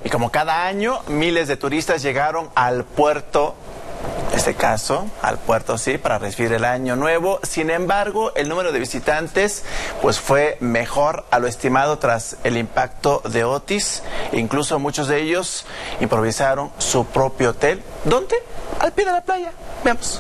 Y como cada año, miles de turistas llegaron al puerto, en este caso, al puerto sí, para recibir el año nuevo. Sin embargo, el número de visitantes pues fue mejor a lo estimado tras el impacto de Otis. Incluso muchos de ellos improvisaron su propio hotel. ¿Dónde? Al pie de la playa. Veamos.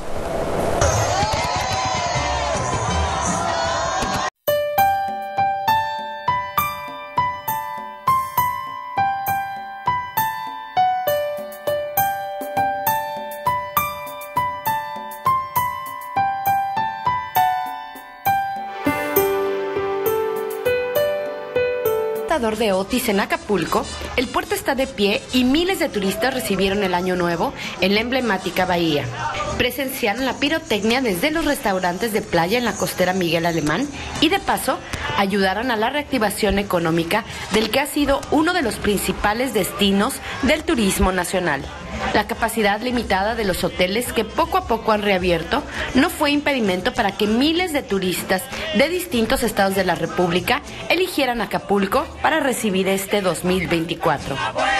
De Otis en Acapulco, el puerto está de pie y miles de turistas recibieron el año nuevo en la emblemática bahía. Presenciaron la pirotecnia desde los restaurantes de playa en la costera Miguel Alemán y de paso ayudaron a la reactivación económica del que ha sido uno de los principales destinos del turismo nacional. La capacidad limitada de los hoteles que poco a poco han reabierto no fue impedimento para que miles de turistas de distintos estados de la República eligieran Acapulco para recibir este 2024.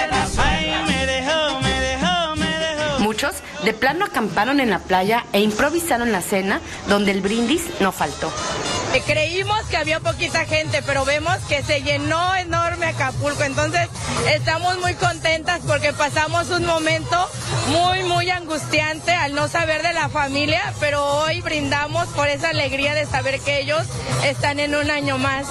Muchos de plano acamparon en la playa e improvisaron la cena, donde el brindis no faltó. Creímos que había poquita gente, pero vemos que se llenó enorme Acapulco, entonces estamos muy contentas porque pasamos un momento muy angustiante al no saber de la familia, pero hoy brindamos por esa alegría de saber que ellos están en un año más.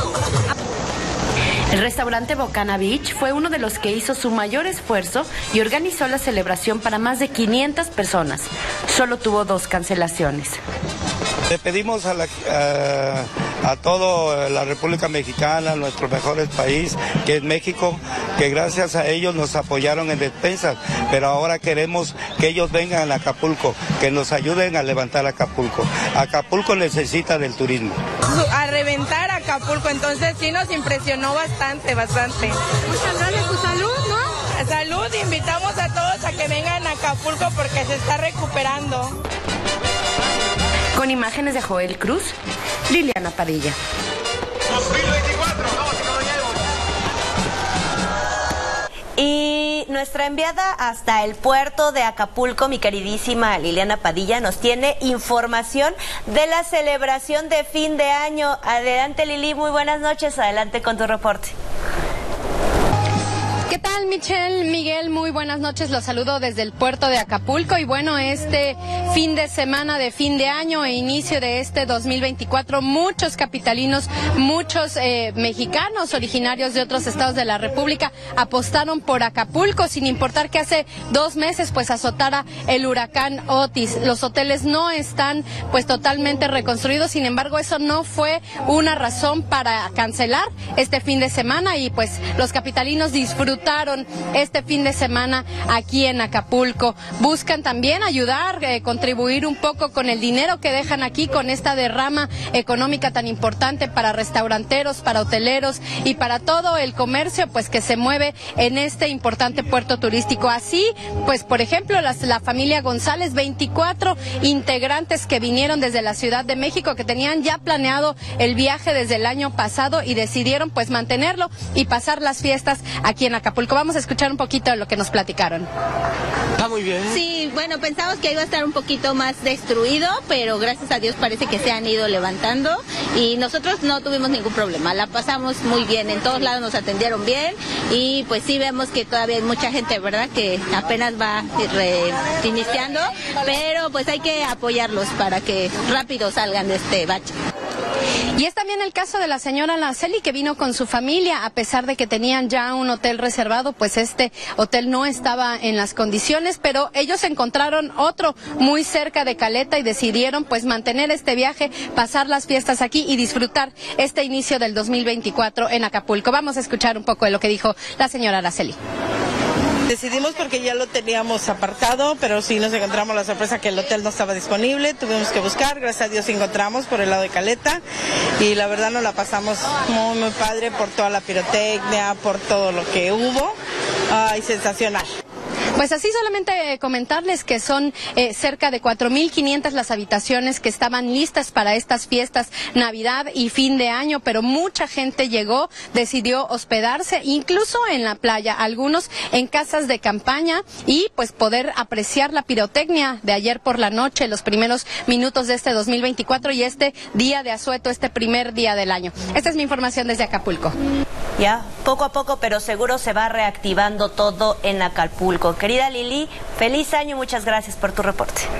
El restaurante Bocana Beach fue uno de los que hizo su mayor esfuerzo y organizó la celebración para más de 500 personas. Solo tuvo 2 cancelaciones. Le pedimos a toda la República Mexicana, nuestro mejor país, que es México, que gracias a ellos nos apoyaron en despensas, pero ahora queremos que ellos vengan a Acapulco, que nos ayuden a levantar Acapulco. Acapulco necesita del turismo. A reventar Acapulco, entonces sí nos impresionó bastante. Muchas gracias, tu salud, ¿no? Salud, invitamos a todos a que vengan a Acapulco porque se está recuperando. Con imágenes de Joel Cruz, Liliana Padilla. 2024, vamos a Y nuestra enviada hasta el puerto de Acapulco, mi queridísima Liliana Padilla, nos tiene información de la celebración de fin de año. Adelante, Lili, muy buenas noches, adelante con tu reporte. ¿Qué tal, Michelle? Miguel, muy buenas noches, los saludo desde el puerto de Acapulco y bueno, este fin de semana de fin de año e inicio de este 2024, muchos capitalinos, muchos mexicanos originarios de otros estados de la República apostaron por Acapulco, sin importar que hace 2 meses pues azotara el huracán Otis. Los hoteles no están pues totalmente reconstruidos, sin embargo eso no fue una razón para cancelar este fin de semana y pues los capitalinos disfrutaron este fin de semana aquí en Acapulco. Buscan también ayudar, contribuir un poco con el dinero que dejan aquí, con esta derrama económica tan importante para restauranteros, para hoteleros y para todo el comercio pues que se mueve en este importante puerto turístico. Así pues, por ejemplo, la familia González, 24 integrantes que vinieron desde la Ciudad de México, que tenían ya planeado el viaje desde el año pasado y decidieron pues mantenerlo y pasar las fiestas aquí en Acapulco. Vamos a escuchar un poquito de lo que nos platicaron. Está muy bien. Sí, bueno, pensamos que iba a estar un poquito más destruido, pero gracias a Dios parece que se han ido levantando y nosotros no tuvimos ningún problema, la pasamos muy bien, en todos lados nos atendieron bien y pues sí vemos que todavía hay mucha gente, ¿verdad?, que apenas va reiniciando, pero pues hay que apoyarlos para que rápido salgan de este bache. Y es también el caso de la señora Araceli, que vino con su familia, a pesar de que tenían ya un hotel reservado, pues este hotel no estaba en las condiciones, pero ellos encontraron otro muy cerca de Caleta y decidieron pues mantener este viaje, pasar las fiestas aquí y disfrutar este inicio del 2024 en Acapulco. Vamos a escuchar un poco de lo que dijo la señora Araceli. Decidimos porque ya lo teníamos apartado, pero sí nos encontramos la sorpresa que el hotel no estaba disponible, tuvimos que buscar, gracias a Dios encontramos por el lado de Caleta y la verdad nos la pasamos muy padre por toda la pirotecnia, por todo lo que hubo, sensacional. Pues así solamente comentarles que son cerca de 4.500 las habitaciones que estaban listas para estas fiestas Navidad y fin de año, pero mucha gente llegó, decidió hospedarse, incluso en la playa, algunos en casas de campaña y pues poder apreciar la pirotecnia de ayer por la noche, los primeros minutos de este 2024 y este día de asueto, este primer día del año. Esta es mi información desde Acapulco. Ya, poco a poco, pero seguro se va reactivando todo en Acapulco. Querida Lili, feliz año, muchas gracias por tu reporte.